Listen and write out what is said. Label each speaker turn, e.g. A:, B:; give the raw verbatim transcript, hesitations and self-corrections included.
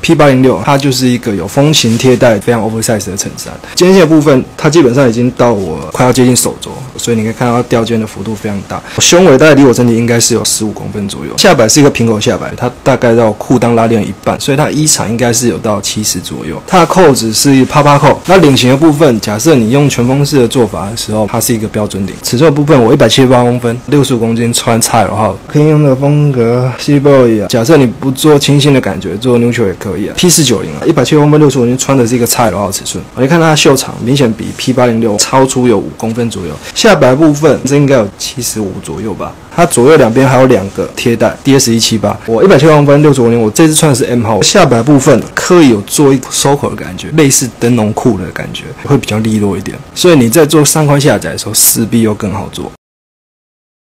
A: P 八零六 它就是一个有风琴贴带非常 oversize 的衬衫，肩线的部分它基本上已经到我快要接近手肘，所以你可以看到它吊肩的幅度非常大。胸围大概离我身体应该是有十五公分左右，下摆是一个平口下摆，它大概到裤裆拉链一半，所以它衣长应该是有到七十左右。它的扣子是趴趴扣，那领型的部分，假设你用全封式的做法的时候，它是一个标准领。尺寸的部分我一百七十八公分，六十五公斤穿 X L 号，可以用的风格 C boy 啊。假设你不做轻心的感觉，做 neutral 也可以啊。P 四九零 啊，一百七十公分，六十五公斤穿的是一个 X L 号尺寸。你看它的袖长明显比 P 八零六 超出有五公分左右，下摆部分这应该有七十五左右吧。它左右两边还有两个贴带 D S 一七八，我一百七十公分，六十五公斤，我这次穿的是 M 号，下摆部分刻意有做一收口的感觉，类似灯笼裤的感觉，会比较利落一点，所以你在做上宽下窄的时候势必又更好做。